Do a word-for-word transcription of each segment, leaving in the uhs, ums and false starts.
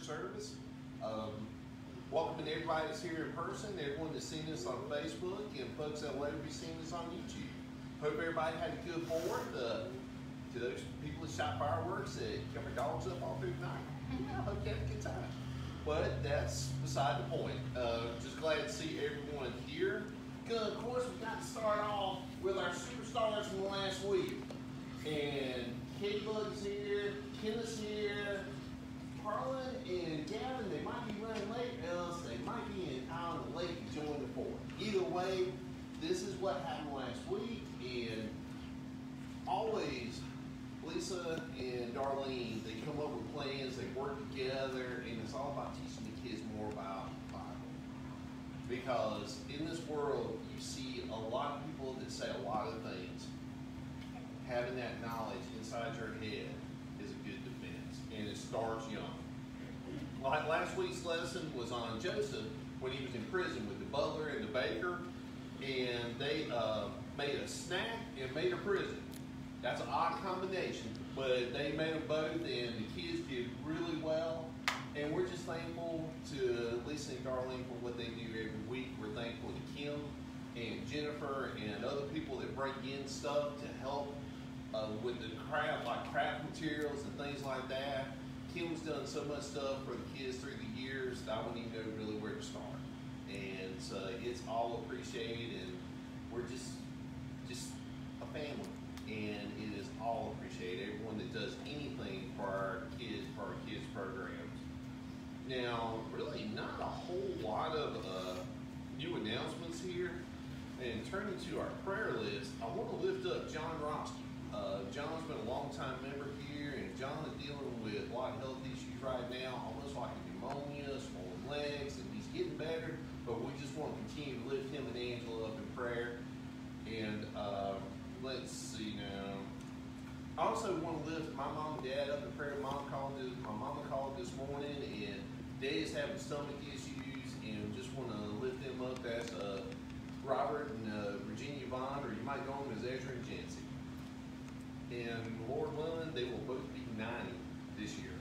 service. Um, welcoming everybody that's here in person, everyone that's seen us on Facebook, and folks that will later be seeing us on YouTube. Hope everybody had a good fourth. Uh, to those people that shot fireworks, that kept their dogs up all through the night, I hope you had a good time. But that's beside the point. Uh, just glad to see everyone here. Good, of course, we got to start off with our superstars from the last week. And K-Bug's here, Kenneth's here, Harlan and Gavin, they might be running late, else they might be in, out on the lake enjoying the fort. Either way, this is what happened last week, and always Lisa and Darlene, they come up with plans, they work together, and it's all about teaching the kids more about the Bible. Because in this world, you see a lot of people that say a lot of things. Having that knowledge inside your head is a good defense, and it starts young. Like last week's lesson was on Joseph when he was in prison with the butler and the baker, and they uh, made a snack and made a prison. That's an odd combination, but they made them both, and the kids did really well. And we're just thankful to Lisa and Darlene for what they do every week. We're thankful to Kim and Jennifer and other people that bring in stuff to help uh, with the craft, like craft materials and things like that. Kim's done so much stuff for the kids through the years that I wouldn't even know really where to start. And so it's all appreciated, and we're just just a family. And it is all appreciated. Everyone that does anything for our kids, for our kids' programs. Now, really not a whole lot of uh, new announcements here. And turning to our prayer list, I want to lift up John Roski. Uh, John's been a long time member here, and John is dealing with a lot of health issues right now, almost like a pneumonia, swollen legs, and he's getting better. But we just want to continue to lift him and Angela up in prayer. And uh, let's see now. I also want to lift my mom and dad up in prayer. Mom called this, my mama called this morning, and Dad's having stomach issues, and just want to lift them up. That's uh, Robert and uh, Virginia Vaughn, or you might know them as Ezra and Jancy. And Lord willing, they will both be ninety this year.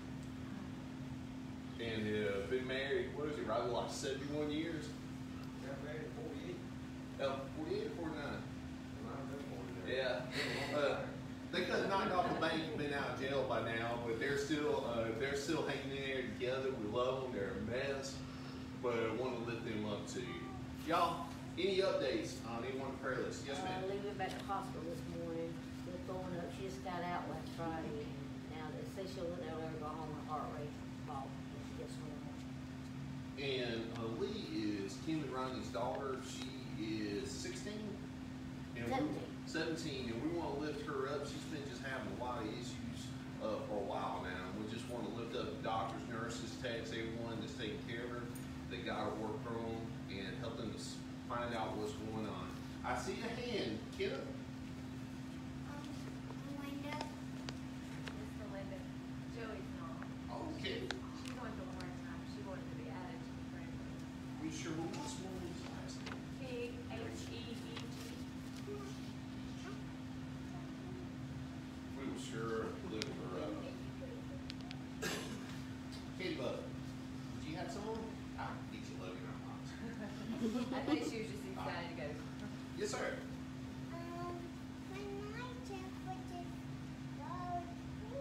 And uh, been married, what is it, right, like seventy-one years? Got married at forty-eight. Uh, forty-eight or forty-nine? forty-nine. Yeah. Uh, they could have knocked off the bank and been out of jail by now, but they're still uh, they're still hanging in there together. We love them. They're a mess, but I want to lift them up too. Y'all, any updates on anyone prayer list? Yes, ma'am. Uh, Lee went back to the hospital this morning. Still throwing up. She just got out last Friday, and now they say she'll let her go home with heart rate fall. She just went on. And uh, Lee is Kim and Ronnie's daughter. She is sixteen. And seventeen. We, seventeen, and we want to lift her up. She's been just having a lot of issues uh, for a while now. We just want to lift up doctors, nurses, techs, everyone that's taking care of her. They got to work through them and help them to find out what's going on. I see a hand, Kiddo. Um, Linda. It's Linda. Joey's mom. Okay. She went to Orange time. She wanted to be added to the friend list. We sure will. What's Willie's last name? P H E E G. We will sure lift her up. Katie Bug, did you have someone? I think you love your mom. I think she was just excited to go. Yes, sir. Um, when my temperatures go to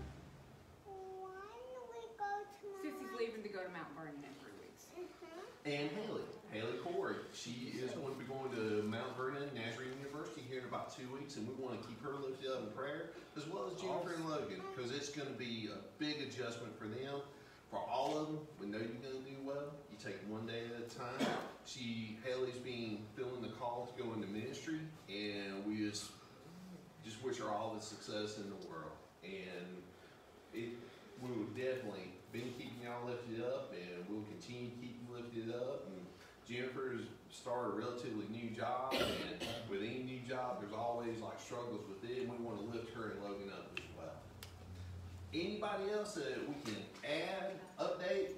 when we go to Sissy's leaving to go to Mount Vernon in three weeks. Mm-hmm. And Haley, Haley Corey. She is going to be going to Mount Vernon Nazarene University here in about two weeks, and we want to keep her lifted up in prayer, as well as Jennifer and Logan, because it's going to be a big adjustment for them. For all of them, we know you're going to do well. You take it one day at a time. She, Haley's being feeling the call to go into ministry, and we just just wish her all the success in the world. And it, we will definitely been keeping y'all lifted up, and we'll continue to keep you lifted up. And Jennifer's started a relatively new job, and with any new job, there's always like struggles with it, and we want to lift her and Logan up as well. Anybody else that we can add, update?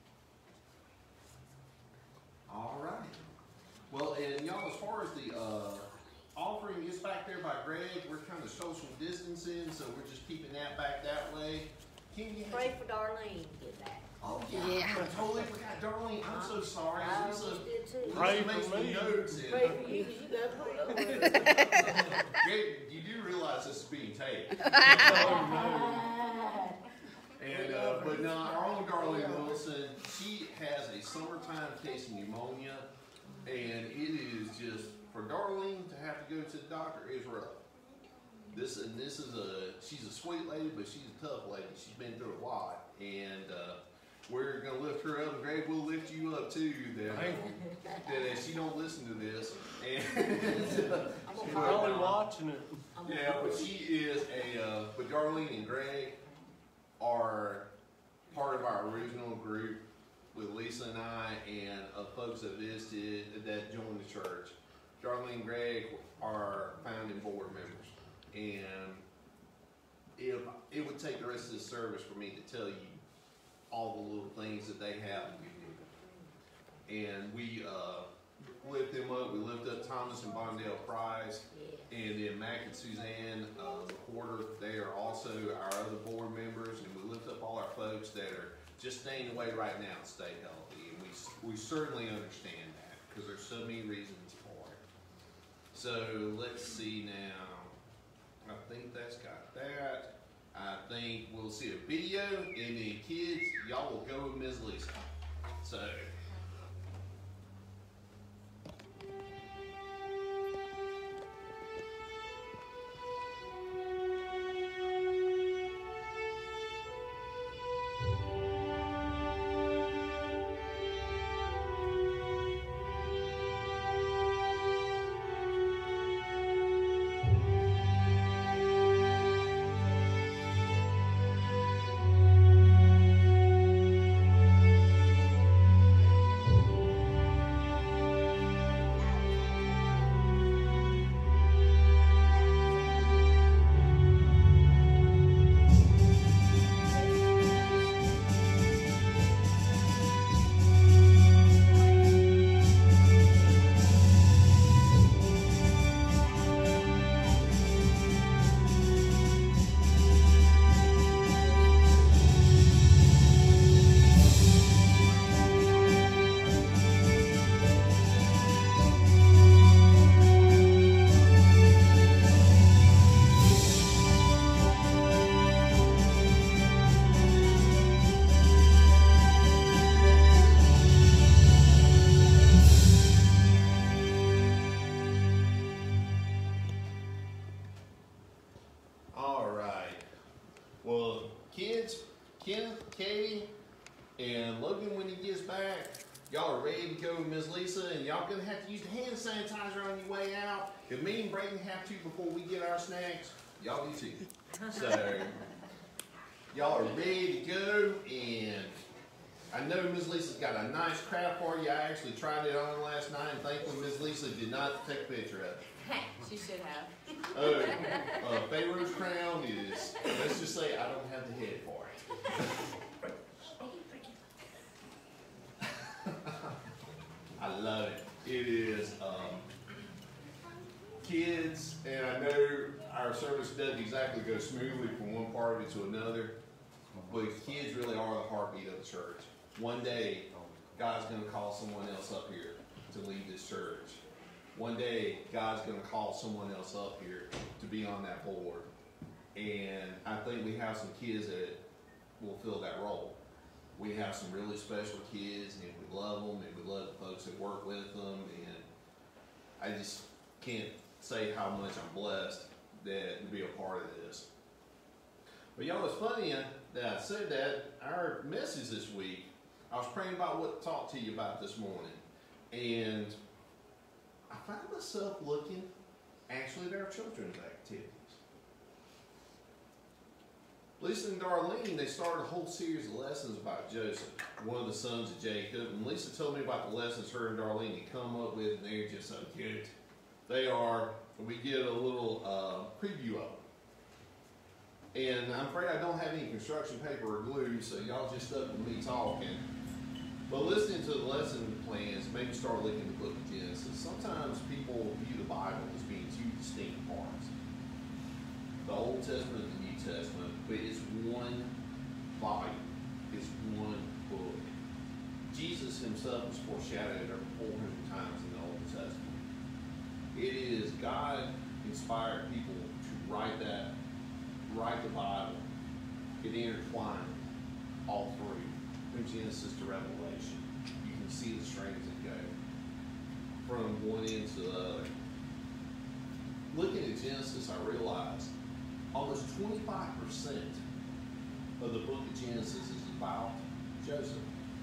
All right. Well, and y'all, as far as the uh, offering is back there by Greg, we're kind of social distancing, so we're just keeping that back that way. Can you Pray for Darlene to get back. Oh yeah, Yeah. I totally forgot, Darlene. I'm so sorry. I Lisa, almost did too. Pray Lisa for makes me me. notes. And, Pray for you, 'cause you got pulled over. Gabe, you do realize this is being taped. And, uh, but no, our own Darlene Wilson, she has a summertime case of pneumonia, and it is just, for Darlene to have to go to the doctor is rough. This, and this is a, she's a sweet lady, but she's a tough lady. She's been through a lot, and, uh, we're gonna lift her up, and Greg will lift you up too, that, Thank that if she don't listen to this, and, uh, She's probably watching it. yeah, but she is a, uh, but Darlene and Greg are part of our original group with Lisa and I and uh, folks that visited, that joined the church. Darlene and Greg are founding board members. And if it would take the rest of this service for me to tell you all the little things that they have. And we uh, lift them up. We lift up Thomas and Bondale Price. And then Mac and Suzanne uh, Porter, they are also our other board members, and we lift up all our folks that are just staying away right now to stay healthy. And we, we certainly understand that, because there's so many reasons for it. So let's see now. I think that's got that. I think we'll see a video, and then kids, y'all will go with Miz Lisa. So. And Logan, when he gets back, y'all are ready to go with Miz Lisa, and y'all gonna have to use the hand sanitizer on your way out. If me and Brayden have to before we get our snacks, y'all do too. So, y'all are ready to go, and I know Miz Lisa's got a nice crowd for you. I actually tried it on last night, and thankfully Miz Lisa did not take a picture of it. She should have. Oh, uh, Pharaoh's crown is, let's just say I don't have the head for it. I love it. It is um, kids, and I know our service doesn't exactly go smoothly from one part of it to another, but kids really are the heartbeat of the church. One day, God's going to call someone else up here to lead this church. One day, God's going to call someone else up here to be on that board. And I think we have some kids that will fill that role. We have some really special kids, and we love them, and we love the folks that work with them. And I just can't say how much I'm blessed that to be a part of this. But y'all, it's funny that I said that. Our message this week, I was praying about what to talk to you about this morning. And I found myself looking actually at our children's activities. Lisa and Darlene, they started a whole series of lessons about Joseph, one of the sons of Jacob. And Lisa told me about the lessons her and Darlene had come up with, and they're just so cute. They are, we get a little uh, preview of them. And I'm afraid I don't have any construction paper or glue, so y'all just stuck with me talking. But listening to the lesson plans made me start looking at the book of Genesis. Sometimes people view the Bible as being two distinct parts. The Old Testament and the New Testament, but it's one volume. It's one book. Jesus himself is foreshadowed over four hundred times in the Old Testament. It is God inspired people to write that, write the Bible. It intertwined all through, from Genesis to Revelation. You can see the strings that go from one end to the other. Looking at Genesis, I realized almost twenty-five percent of the book of Genesis is about Joseph.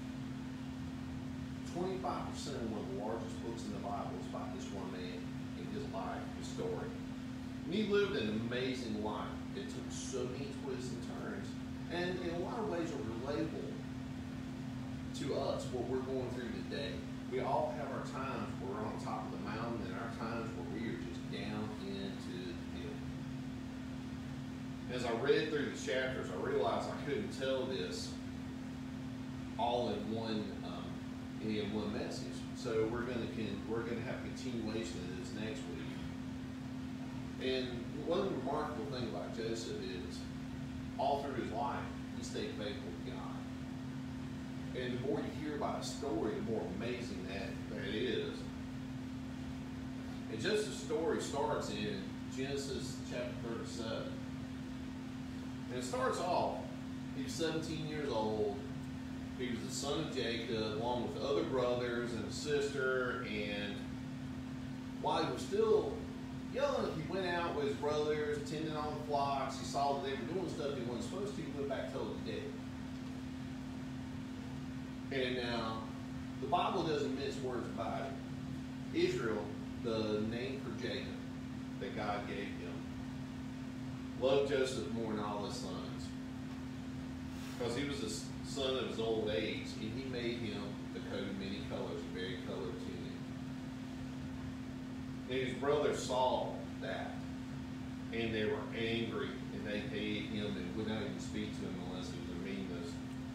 twenty-five percent of one of the largest books in the Bible is about this one man and his life, his story. And he lived an amazing life. It took so many twists and turns, and in a lot of ways are relatable to us, what we're going through today. We all have our times where we're on top of the mountain and our times where we are just down into the pit. As I read through the chapters, I realized I couldn't tell this all in one um, in one message. So we're going to we're going to have continuation of this next week. And one remarkable thing about Joseph is, all through his life, he stayed faithful to God. And the more you hear about his story, the more amazing that, that is. And Joseph's story starts in Genesis chapter thirty-seven. And it starts off, he was seventeen years old. He was the son of Jacob, along with other brothers and a sister. And while he was still young, he went out with his brothers, tending on the flocks. He saw that they were doing stuff he wasn't supposed to. He went back and told his dad. And now, the Bible doesn't mince words about it. Israel, the name for Jacob that God gave him, loved Joseph more than all his sons. Because he was a son of his old age, and he made him the coat of many colors, a very colored tunic. And his brothers saw that, and they were angry, and they hated him and would not even speak to him unless it was a meanness.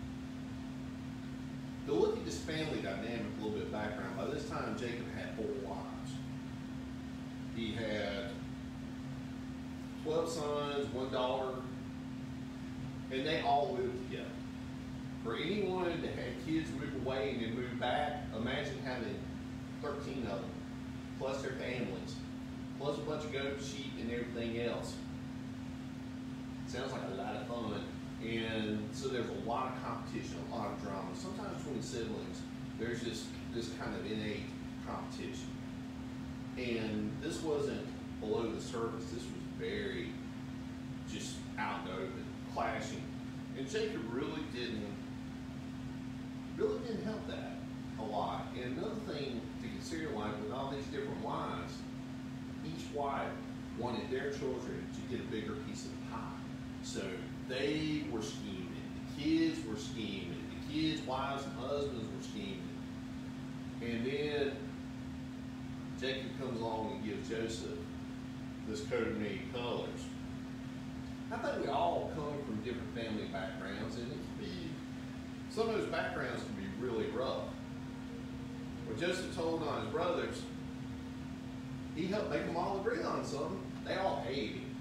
To look at this family dynamic, a little bit of background, by this time Jacob had four wives. He had twelve sons, one daughter, and they all lived together. For anyone that had kids move away and then move back, imagine having thirteen of them, plus their families, plus a bunch of goats, sheep, and everything else. Sounds like a lot of fun. And so there's a lot of competition, a lot of drama. Sometimes between siblings, there's just this kind of innate competition. And this wasn't below the surface. This was very just out and open, clashing. And Jacob really didn't, really didn't help that a lot. And another thing to consider, like with all these different wives, each wife wanted their children to get a bigger piece of the pie. So they were scheming. The kids were scheming. The kids' wives and husbands were scheming. And then Jacob comes along and gives Joseph this coat of many colors. I think we all come from different family backgrounds, and it can be, some of those backgrounds can be really rough. When Joseph told on his brothers, he helped make them all agree on something. They all hated him.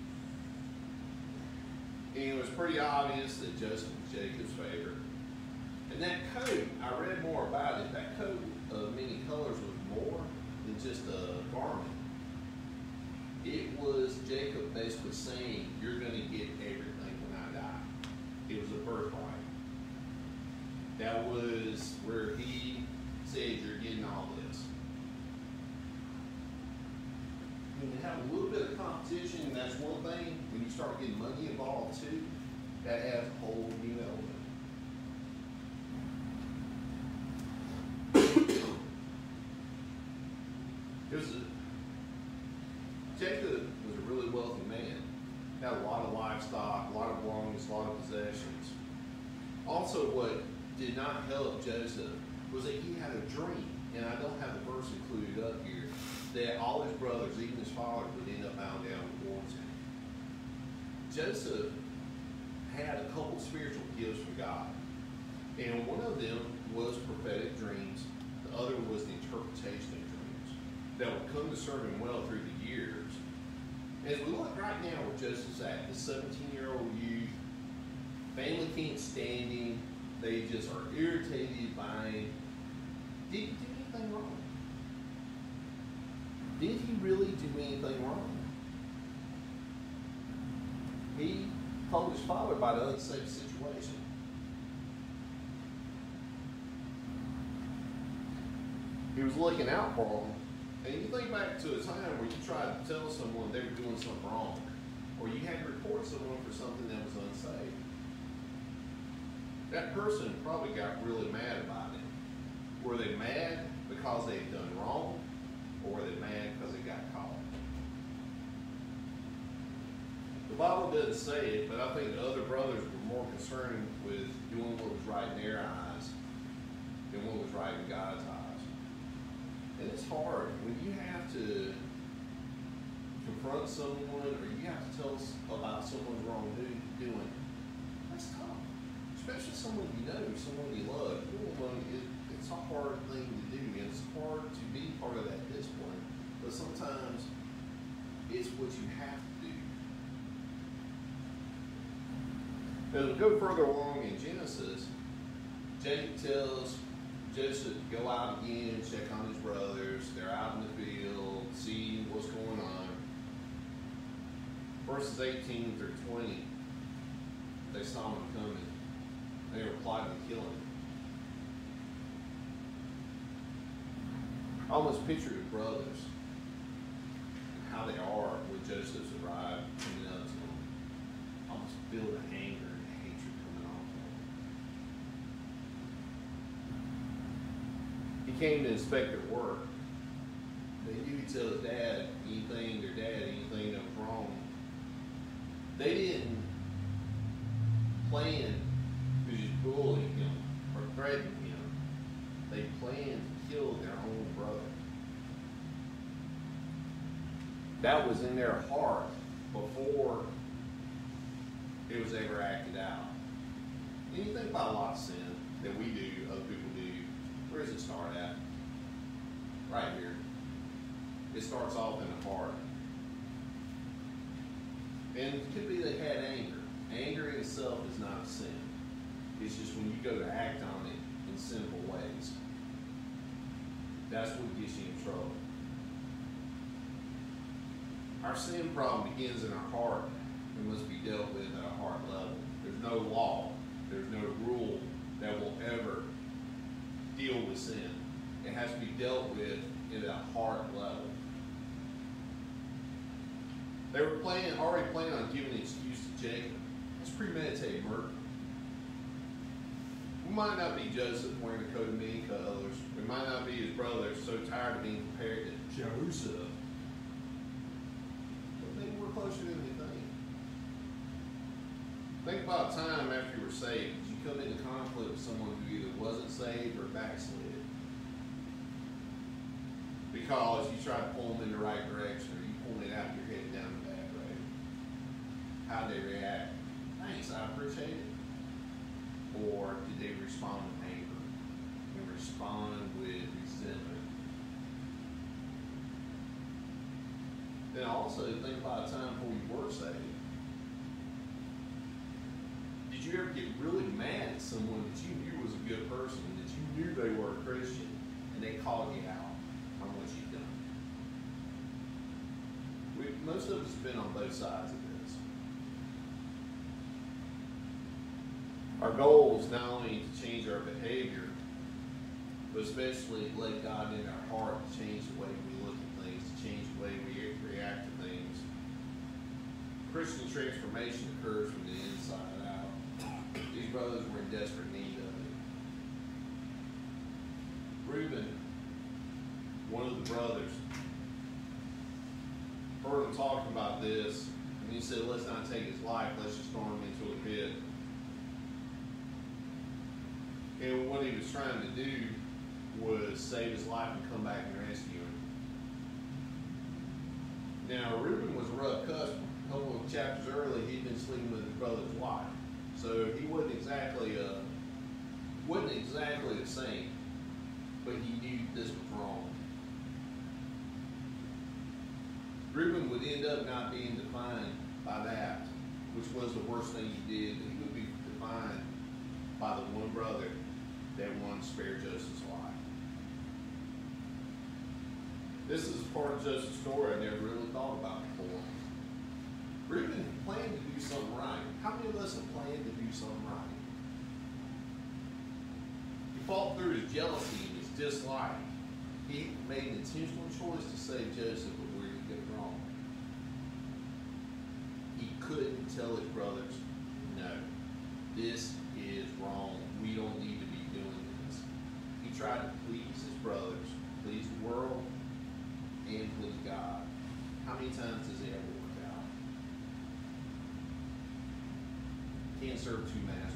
And it was pretty obvious that Joseph was Jacob's favorite. And that coat, I read more about it, that coat of many colors was more than just a garment. It was Jacob basically saying, you're going to get everything when I die. It was a birthright. That was where he said, you're getting all this. When you have a little bit of competition, and that's one thing, when you start getting money involved too, that adds a whole new element. It was a, Jacob was a really wealthy man. Had a lot of livestock, a lot of belongings, a lot of possessions. Also, what did not help Joseph was that he had a dream, and I don't have the verse included up here, that all his brothers, even his father, would end up bowing down towards him. Joseph had a couple spiritual gifts from God, and one of them was prophetic dreams. The other was the interpretation of dreams that would come to serve him well through the years. As we look right now where Joseph's at, the seventeen-year-old youth, family can't stand him, They just are irritated by him. Did he do anything wrong? Did he really do anything wrong? He told his father about an unsafe situation. He was looking out for them. And you think back to a time where you tried to tell someone they were doing something wrong, or you had to report someone for something that was unsafe. That person probably got really mad about it. Were they mad because they had done wrong, or were they mad because they got caught? The Bible doesn't say it, but I think the other brothers were more concerned with doing what was right in their eyes than what was right in God's eyes. And it's hard when you have to confront someone, or you have to tell us about someone's wrongdoing. That's tough, especially someone you know, someone you love. It, it's a hard thing to do, and it's hard to be part of that discipline. But sometimes it's what you have to do. As we go further along in Genesis, Jacob tells Joseph to go out again, check on his brothers. They're out in the field, see what's going on. Verses eighteen through twenty, they saw him coming. They were plotting to kill him. I almost picture the brothers and how they are when Joseph's arrived, coming up to them. I almost feel the anger and the hatred coming off of them. He came to inspect their work. They knew he'd tell his dad anything, their dad anything that was wrong. They didn't plan to just bully him or threaten him. They planned to kill their own brother. That was in their heart before it was ever acted out. And you think about a lot of sin that we do, other people do. Where does it start at? Right here. It starts off in the heart. And it could be they had anger. Anger in itself is not a sin. It's just when you go to act on it in sinful ways. That's what gets you in trouble. Our sin problem begins in our heart and must be dealt with at a heart level. There's no law. There's no rule that will ever deal with sin. It has to be dealt with at a heart level. They were planning, already planning on giving an excuse to Jacob. It's premeditated murder. We might not be Joseph wearing a coat of many colors. We might not be his brothers so tired of being compared to Joseph. But maybe we're closer than we think. Think about a time after you were saved. Did you come into conflict with someone who either wasn't saved or backslid? Because you tried to pull them in the right direction, or you pointed out you're heading down the bad road. How did they react? Thanks, I appreciate it. Or did they respond with anger and respond with resentment? Then also think about a time before you were saved. Did you ever get really mad at someone that you knew was a good person, that you knew they were a Christian, and they called you out on what you've done? We, most of us have been on both sides of this. Our goal is not only to change our behavior, but especially let God in our heart to change the way we look at things, to change the way we react to things. Christian transformation occurs from the inside out. These brothers were in desperate need of it. Reuben, one of the brothers, heard him talking about this, and he said, let's not take his life, let's just throw him into a pit. And what he was trying to do was save his life and come back and rescue him. Now, Reuben was a rough customer. A couple of chapters early, he'd been sleeping with his brother's wife. So he wasn't exactly a, wasn't exactly a saint, but he knew this was wrong. Reuben would end up not being defined by that, which was the worst thing he did. He would be defined by by the one brother that wanted to spare Joseph's life. This is part of Joseph's story I never really thought about before. Reuben planned to do something right. How many of us have planned to do something right? He fought through his jealousy and his dislike. He made an intentional choice to save Joseph, but where did he go wrong? He couldn't tell his brothers, no, this is wrong. We don't need to be doing this. He tried to please his brothers, please the world, and please God. How many times does it ever work out? Can't serve two masters.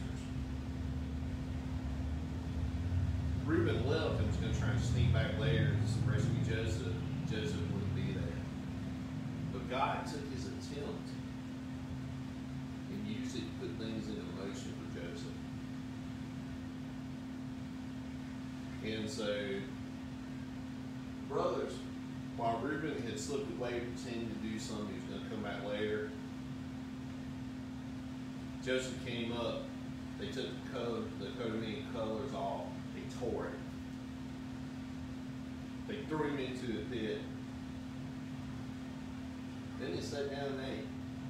Reuben left and was going to try and sneak back later to rescue Joseph. Joseph wouldn't be there. But God took his attempt and used it to put things into motion for Joseph. And so, brothers, while Reuben had slipped away pretending to do something, he was going to come back later, Joseph came up. They took the coat, the coat of many colors off. They tore it. They threw him into the pit. Then they sat down and ate.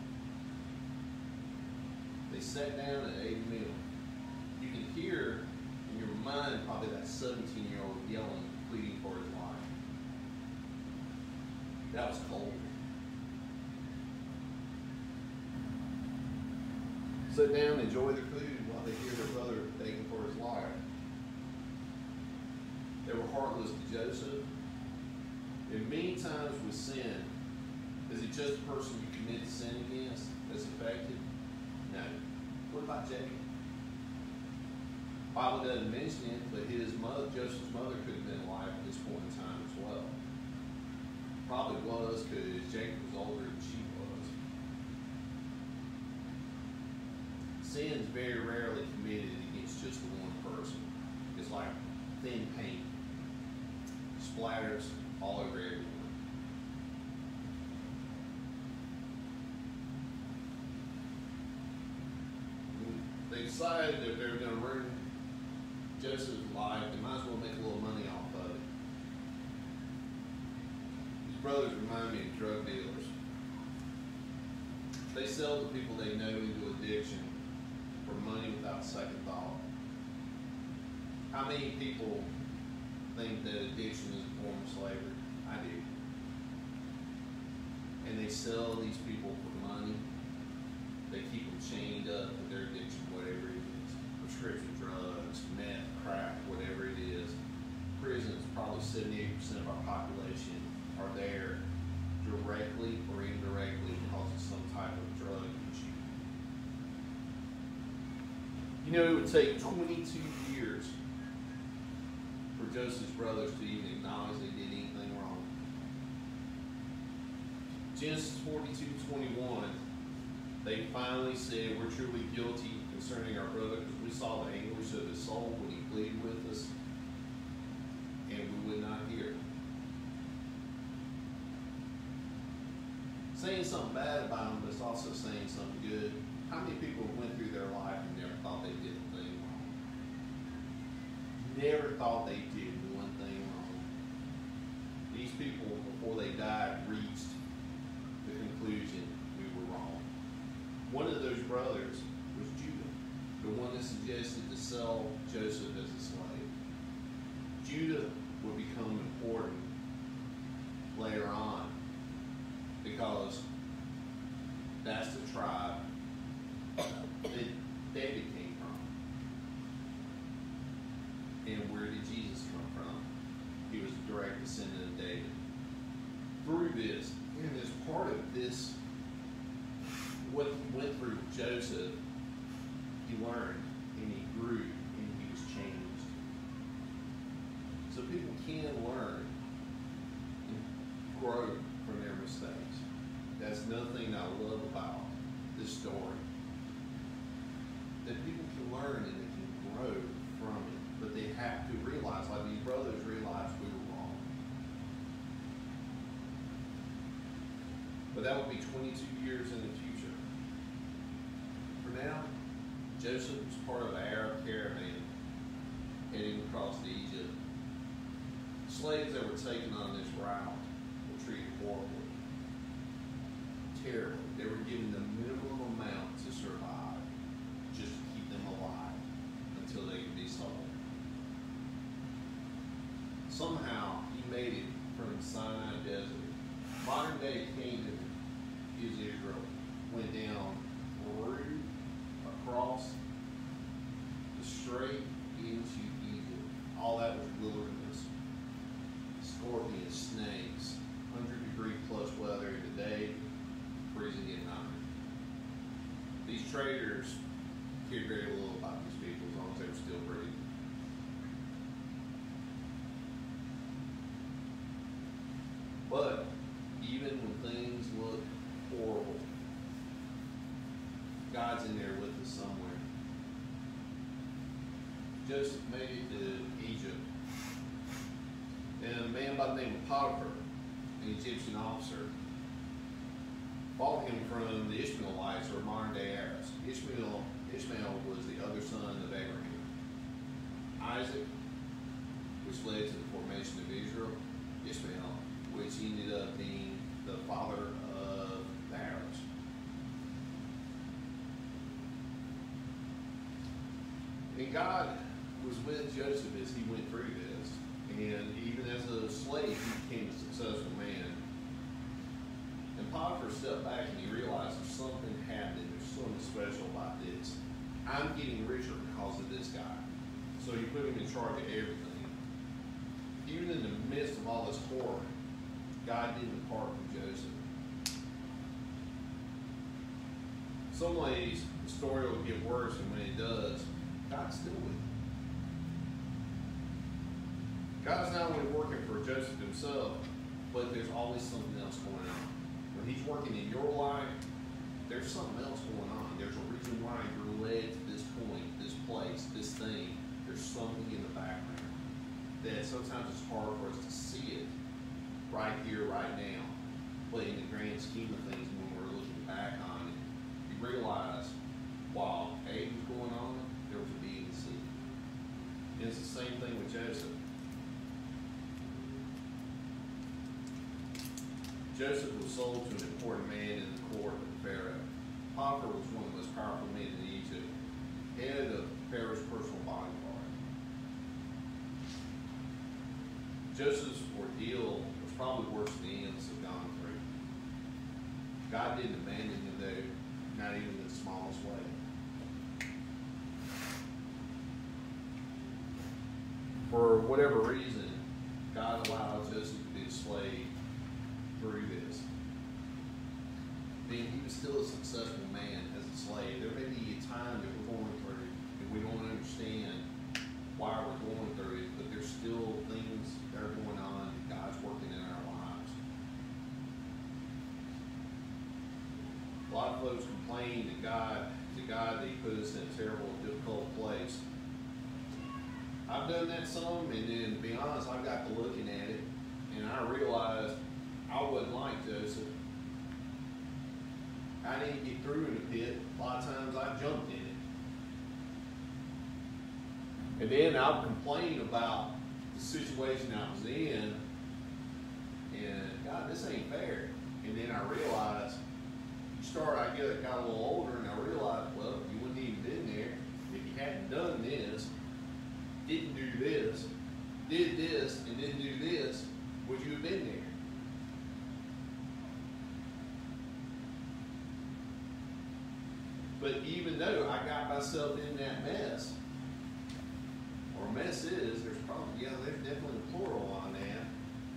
They sat down and ate a meal. You can hear in your mind probably that seventeen-year-old yelling, pleading for his life. That was cold. Sit down, enjoy their food while they hear their brother begging for his life. They were heartless to Joseph. And many times with sin, is it just the person you commit sin against that's affected? No. What about Jacob? The Bible doesn't mention it, but his mother, Joseph's mother, could have been alive at this point in time as well. Probably was, because Jacob was older than she was. Sin is very rarely committed against just the one person. It's like thin paint. Splatters all over everyone. They decided that they were going to ruin Joseph's life. They might as well make a little money off of it. His brothers remind me of drug dealers. They sell the people they know into addiction for money without second thought. How many people think that addiction is a form of slavery? I do. And they sell these people for money. They keep them chained up with their addiction, whatever it is. Prescription drugs, meth, crack, whatever it is. Prisons, probably seventy-eight percent of our population are there directly or indirectly because of some type of drug issue. You know, it would take twenty-two years for Joseph's brothers to even acknowledge they did anything wrong. Genesis forty-two twenty-one, they finally said, we're truly guilty concerning our brother because we saw the anguish of his soul when he pleaded with us, and we would not hear. Saying something bad about him, but it's also saying something good. How many people went through their life and never thought they did a thing wrong? Never thought they did one thing wrong. These people, before they died, reached the conclusion we were wrong. One of those brothers was Judah, the one that suggested to sell Joseph as a slave. Judah would become important later on because that's the tribe that David came from. And where did Jesus come from? He was a direct descendant of David. Through this, and as part of this, what went through Joseph, he learned and he grew and he was changed. So people can learn and grow from their mistakes. That's another thing I love about this story. That people can learn and they can grow from it. But they have to realize, like these brothers realized we were wrong. But that would be twenty-two years in the future. For now, Joseph was part of an Arab caravan heading across to Egypt. Slaves that were taken on this route were treated horribly, terribly. They were given the minimum amount to survive, just to keep them alive until they could be sold. Somehow he made it from the Sinai Desert. Modern day Canaan is Israel. Went down through, across the strait into Egypt. All that was wilderness. Scorpions, snakes, one hundred degree plus weather in the day, freezing at night. These traders cared very little about these people as long as they were still breathing. But even when things look horrible, God's in there with us somewhere. Joseph made it to Egypt. And a man by the name of Potiphar, an Egyptian officer, bought him from the Ishmaelites, or modern day Arabs. Ishmael, Ishmael was the other son of Abraham. Isaac, which led to the formation of Israel. Ishmael, which ended up being the father of the Arabs. And God was with Joseph as he went through this. And even as a slave, he became a successful man. And Potiphar stepped back and he realized there's something happening. There's something special about this. I'm getting richer because of this guy. So he put him in charge of everything. Even in the midst of all this horror, God didn't depart from Joseph. Some ways, the story will get worse, and when it does, God's still with him. God's not only working for Joseph himself, but there's always something else going on. When he's working in your life, there's something else going on. There's a reason why you're led to this point, this place, this thing. There's something in the background that sometimes it's hard for us to see it right here, right now. But in the grand scheme of things, when we're looking back on it, you realize while A was going on, there was a B and C. And it's the same thing with Joseph. Joseph was sold to an important man in the court of Pharaoh. Potiphar was one of the most powerful men in Egypt, head of Pharaoh's personal bodyguard. Joseph's ordeal was probably worse than any of us have gone through. God didn't abandon him though, not even in the smallest way. For whatever reason, God allowed Joseph to be a slave through this. Being he was still a successful man as a slave. There may be a time that we're going through and we don't understand why we're going through it, but there's still things that are going on that God's working in our lives. A lot of folks complain to God, to God that he put us in a terrible, difficult place. I've done that some, and then to be honest, I got to looking at it and I realized I wasn't like Joseph. I didn't get through in the pit. A lot of times I jumped in it. And then I'll complain about the situation I was in. And God, this ain't fair. And then I realized, you start, I get, got a little older and I realized, well, you wouldn't even been there if you hadn't done this, didn't do this, did this, and didn't do this, would you have been there? But even though I got myself in that mess, or mess is, there's probably, yeah, there's definitely a plural on that.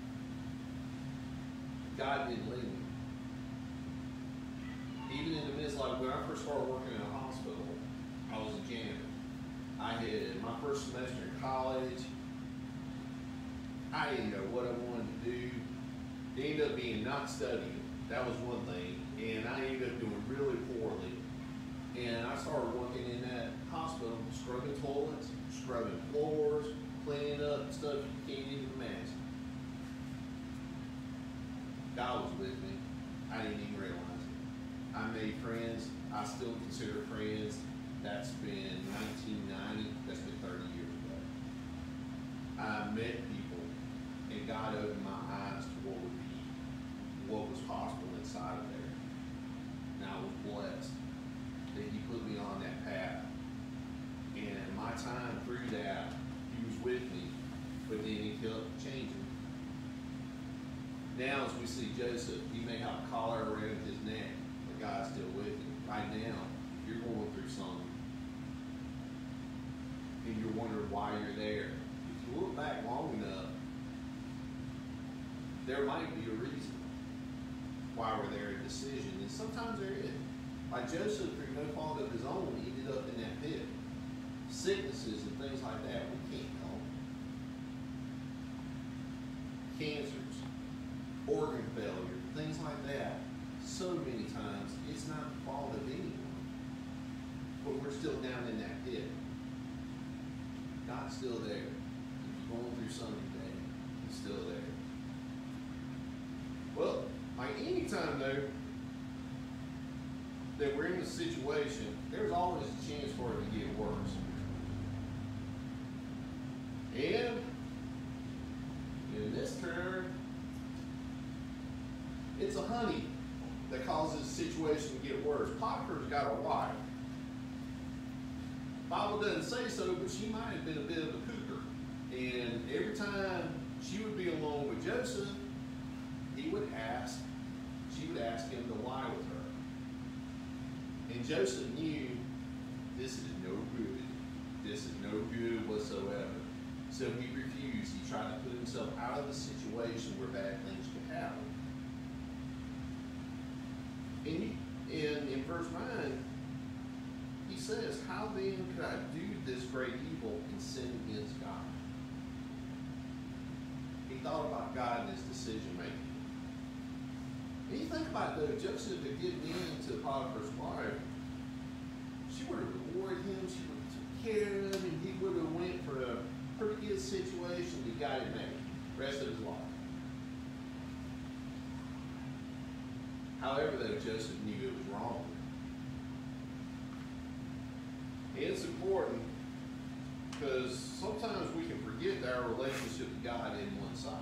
God didn't leave me. Even in the midst, like when I first started working in a hospital, I was a janitor. I had my first semester in college. I didn't know what I wanted to do. It ended up being not studying. That was one thing. And I ended up doing really poorly. And I started working in that hospital, scrubbing toilets, scrubbing floors, cleaning up stuff you can't even imagine. God was with me. I didn't even realize it. I made friends. I still consider friends that's been nineteen ninety, that's been thirty years ago. I met people, and God opened my eyes to what would be, what was possible inside of there. And I was blessed that He put me on that path. And my time through that, He was with me, but then He kept changing. Now, as we see Joseph, he may have a collar around his neck, but God's still with him. Right now, if you're going through something, and you're wondering why you're there, if you look back long enough, there might be a reason why we're there, a decision, and sometimes there is. Like Joseph, through no fault of his own, he ended up in that pit. Sicknesses and things like that, we can't help. Cancers, organ failure, things like that. So many times, it's not the fault of anyone, but we're still down in that pit. God's still there. If you're going through something today, He's still there. Well, like any time though, that we're in a situation, there's always a chance for it to get worse. And in this turn, it's a honey that causes the situation to get worse. Potiphar's got a wife. Bible doesn't say so, but she might have been a bit of a cougar. And every time she would be alone with Joseph, he would ask, she would ask him to lie with her. And Joseph knew this is no good. This is no good whatsoever. So he refused. He tried to put himself out of the situation where bad things could happen. And in, in verse nine, he says, how then could I do this great evil and sin against God? He thought about God and his decision making. And you think about it though, Joseph had given in to Potiphar's wife. She would have rewarded him, she would have took care of him, and he would have went for a pretty good situation he got it made the rest of his life. However, though, Joseph knew it was wrong. And it's important because sometimes we can forget that our relationship with God isn't one-sided.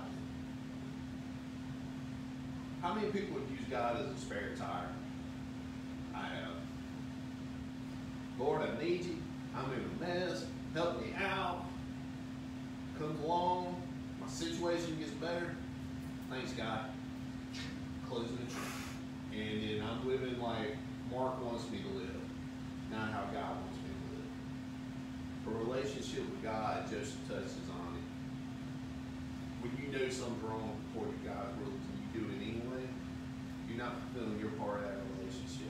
How many people have used God as a spare tire? I have. Lord, I need you. I'm in a mess. Help me out. Comes along. My situation gets better. Thanks, God. Closing the trunk. And then I'm living like Mark wants me to live, not how God wants me to live. A relationship with God, Joseph touches on it. When you know something's wrong according to God's rules and you do it anyway, you're not fulfilling your part of that relationship.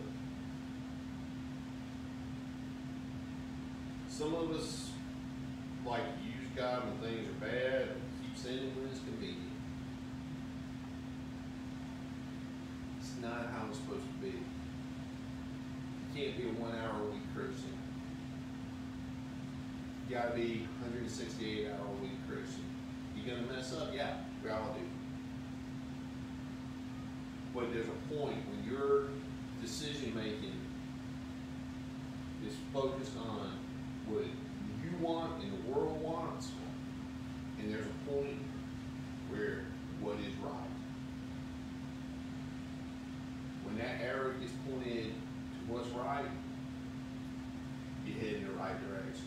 Some of us like to use God when things are bad, and keep sinning when it's convenient. It's not how it's supposed to be. You can't be a one-hour-a-week Christian. You gotta be one hundred sixty-eight hour a week Christian. You gonna mess up? Yeah, we all do. But there's a point when your decision making is focused on what you want and the world wants, and there's a point where what is right. When that arrow gets pointed to what's right, you head in the right direction.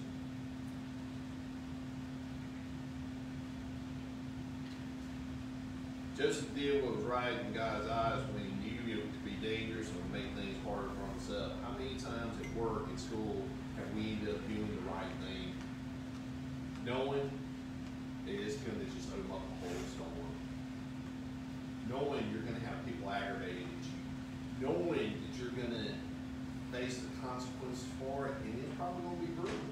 Joseph did what was right in God's eyes when he knew it would be dangerous and would make things harder for himself. How many times at work, at school, have we ended up doing the right thing, knowing that it's going to just open up a whole storm? Knowing you're going to have people aggravated at you. Knowing that you're going to face the consequences for it, and it's probably going to be brutal.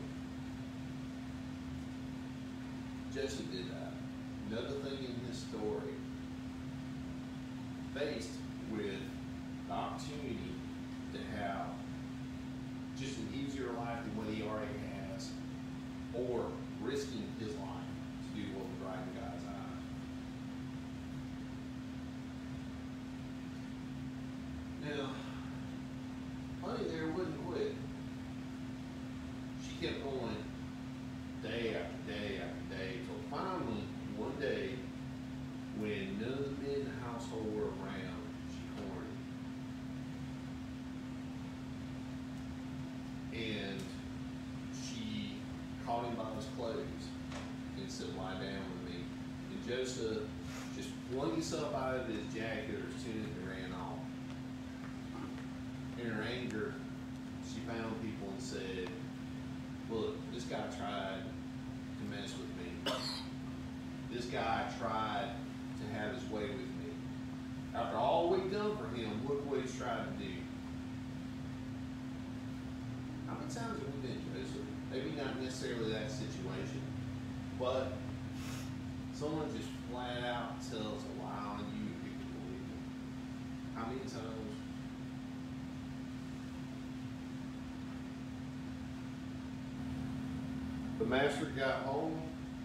Joseph did that. Another thing in this story, faced with the opportunity to have just an easier life than what he already has, or risking his life to do what was right in God's eyes. Now, honey there wouldn't quit. day after day after day, till finally, one day, when none of the men in the household were around, she cornered him. And she caught him by his clothes and said, lie down with me. And Joseph just flung himself out of his jacket or his tunic and ran off. In her anger, she found people and said, look, this guy tried to mess with me. This guy tried to have his way with me. After all we've done for him, look what he's tried to do. How many times have we been, Joseph? Maybe not necessarily that situation, but someone just flat out tells a lie on you and people believe it. How many times? The master got home.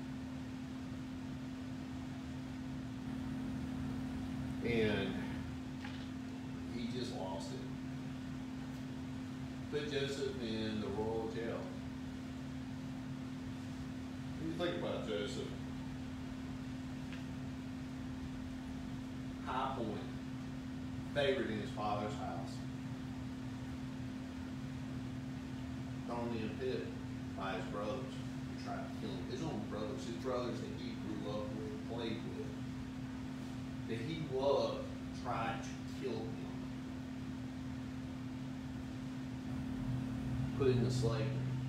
And he just lost it. Put Joseph in the royal jail. What do you think about Joseph? High point. Favorite in his father's house. Thrown in a pit by his brothers who tried to kill him. His own brothers, his brothers that he grew up with, played with, that he loved, tried to kill him. Put into slavery.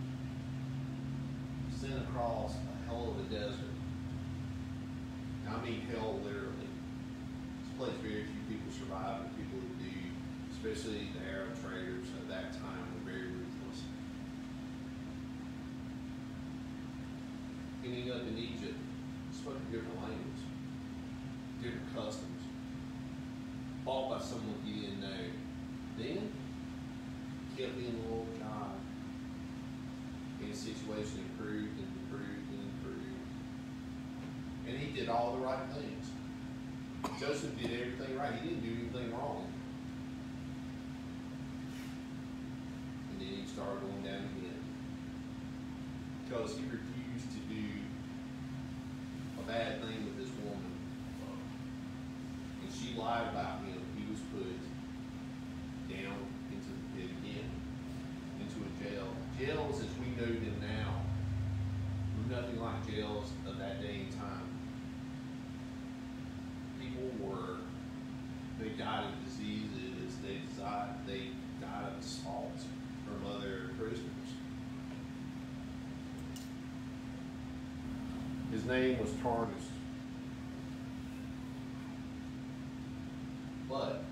Sent across a hell of a desert. I mean hell literally. This place very few people survive, and people who do, especially the Arab traders at that time, were very ruthless. Ending up in Egypt, spoke a different language, different customs, bought by someone he didn't know. Then, kept being the Lord God. And his situation improved and improved and improved. And he did all the right things. Joseph did everything right. He didn't do anything wrong. And then he started going down again. Because he refused to do a bad thing with this woman. And she lied about him. He was put down into the pit again. Into a jail. Jails as we know them now were nothing like jails of that day and time. People were, they died of diseases, they died, they died of assaults from other prisoners. His name was tarnished. But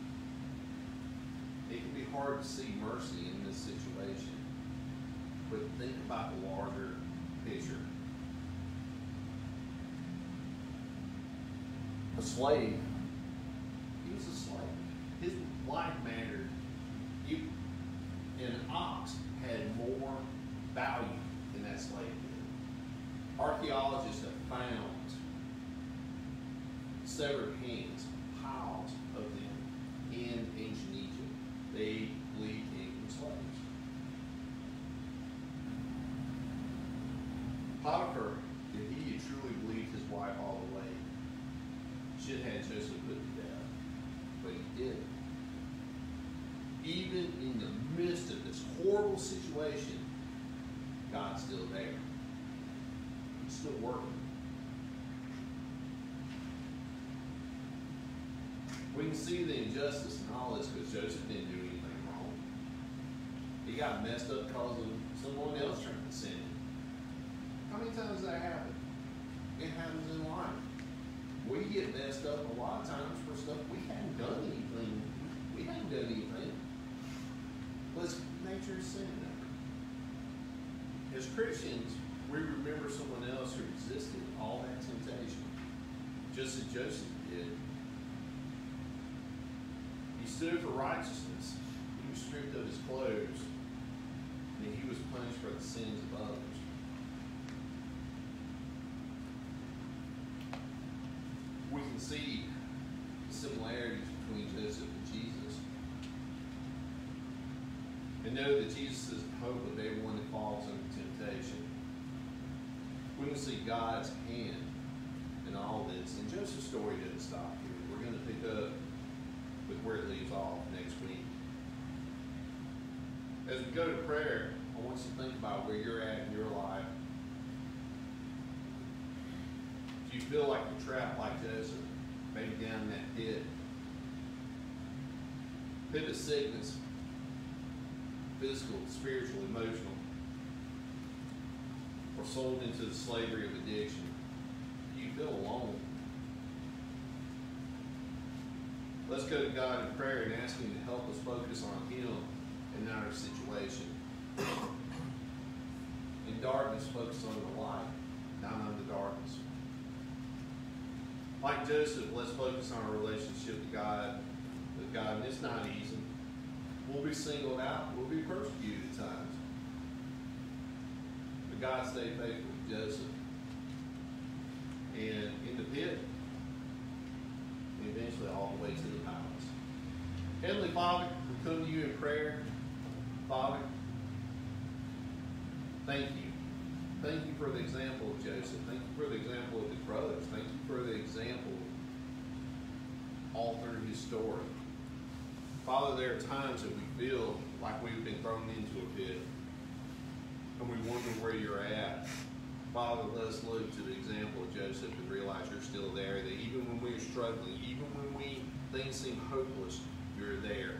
it can be hard to see mercy in this situation. But think about the larger picture. A slave, he was a slave. His life mattered. You, an ox had more value than that slave did. Archaeologists have found severed hands, piles of them in ancient Egypt. They believed came from slaves. Potiphar, if he had truly believed his wife all the way, should have had Joseph put to death, but he didn't. Even in the midst of this horrible situation, God's still there. He's still working. We can see the injustice in all this because Joseph didn't do anything wrong. He got messed up because of someone else trying to sin him. How many times does that happen? It happens in life. We get messed up a lot of times for stuff we hadn't done anything. We hadn't done anything. But it's nature of sin. As Christians, we remember someone else who resisted all that temptation, just as Joseph did. He stood for righteousness. He was stripped of his clothes, and he was punished for the sins of others. We can see the similarities between Joseph and Jesus, and know that Jesus is the hope of everyone that falls under temptation. want to see God's hand in all this. And Joseph's story doesn't stop here. We're going to pick up with where it leaves off next week. As we go to prayer, I want you to think about where you're at in your life. Do you feel like you're trapped like Joseph, maybe down in that pit? Pit of sickness, physical, spiritual, emotional, or sold into the slavery of addiction? Do you feel alone? Let's go to God in prayer and ask Him to help us focus on Him and not our situation. In darkness, focus on the light, not on the darkness. Like Joseph, let's focus on our relationship with God. With God, and it's not easy. We'll be singled out. We'll be persecuted at times. But God stayed faithful with Joseph. And in the pit, and eventually all the way to the palace. Heavenly Father, we come to you in prayer. Father, thank you. Thank you for the example of Joseph. Thank you for the example of his brothers. Thank you for the example all through his story. Father, there are times that we feel like we've been thrown into a pit, and we wonder where you're at. Father, let us look to the example of Joseph and realize you're still there, that even when we're struggling, even when we things seem hopeless, you're there.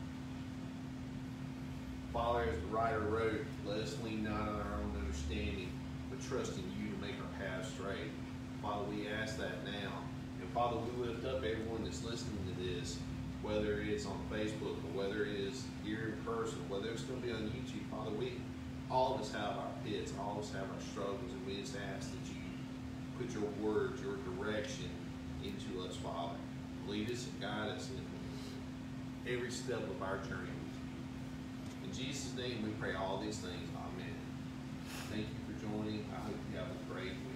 Father, as the writer wrote, let us lean not on our own understanding, but trust in you to make our path straight. Father, we ask that now. And Father, we lift up everyone that's listening to this, whether it's on Facebook or whether it is here in person, whether it's going to be on YouTube. Father, we, all of us have our pits, all of us have our struggles, and we just ask that you put your words, your direction into us, Father. Lead us and guide us in every step of our journey. In Jesus' name we pray all these things. Amen. Thank you for joining. I hope you have a great week.